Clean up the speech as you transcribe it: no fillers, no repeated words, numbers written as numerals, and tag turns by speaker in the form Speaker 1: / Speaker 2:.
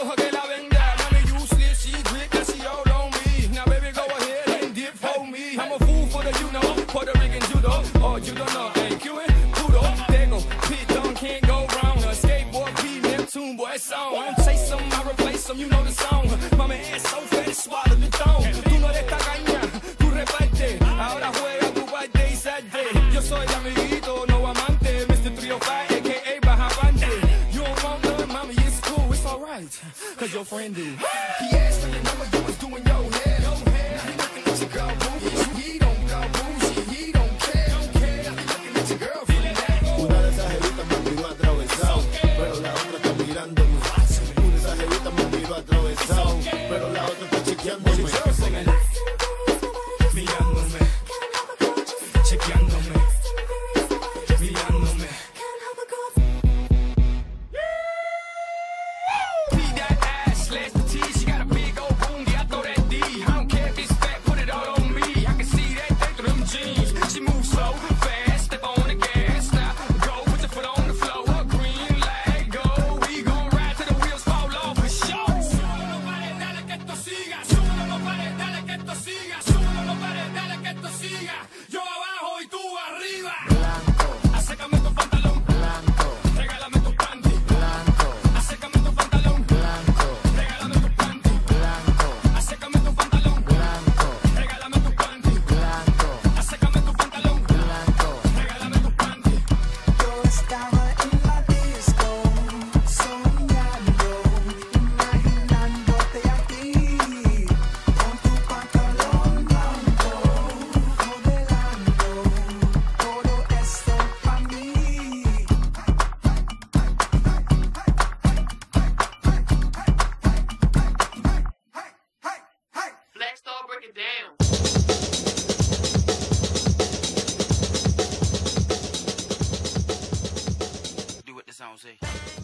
Speaker 1: her que la venda. Mommy useless, she grip, that she all on me. Now baby go ahead and dip for me. I'm a fool for the you know, Puerto Rican judo. Oh, you don't know, thank you and kudo. Tego, pit done can't go wrong. A skateboard, P, Neptune, boy, it's on. I don't chase them, I replace them, you know the song. Mama ass so fat, it swallow the thong. Tú no eres tacaña, tú reparte. Ahora juega tu birthday Saturday. Yo soy amiguito, no amante. Mr. 305, a.k.a. Bajavante. You don't want none, mommy, it's cool, it's alright. Cause your friend do. He asked for your number, you was doing your hair. Now he looking at your girl, boo. He don't go bougie, he don't care. Now he looking at your girlfriend now.
Speaker 2: Una de esas jevitas me miró atravesado, pero la otra está mirándome. Una de esas jevitas me miró atravesado, pero la otra está chequeándome.
Speaker 1: Mirándome, chequeándome, mirándome. Beat that ass, slash the T. She got a big old booty, I throw that D. I don't care if it's fat, put it all on me. I can see that thing through them jeans. She moves so fast, step on the gas, stop, go, put your foot on the floor. A green light, go, we gon' ride till the wheels fall off for sure. Súbelo, no pares, dale que esto siga. Súbelo, no pares, dale que esto siga. Súbelo, no pares, dale que esto siga. Yo abajo y tú arriba.
Speaker 3: Blanco,
Speaker 1: Acércame tu pantalón,
Speaker 3: blanco,
Speaker 1: regálame tu panty.
Speaker 3: blanco,
Speaker 1: Acércame tu pantalón,
Speaker 3: blanco,
Speaker 1: regálame tu panty.
Speaker 3: blanco,
Speaker 1: Acércame tu pantalón,
Speaker 3: blanco,
Speaker 1: regálame tu panty.
Speaker 3: blanco,
Speaker 1: Acércame tu pantalón,
Speaker 3: blanco.
Speaker 1: regálame tu panty.
Speaker 4: Yo estaba en la disco, soñando, imaginándote a ti, con tu pantalón blanco, modelando todo esto pa' mí.
Speaker 5: Black Star, break it down.
Speaker 6: Do what the song say.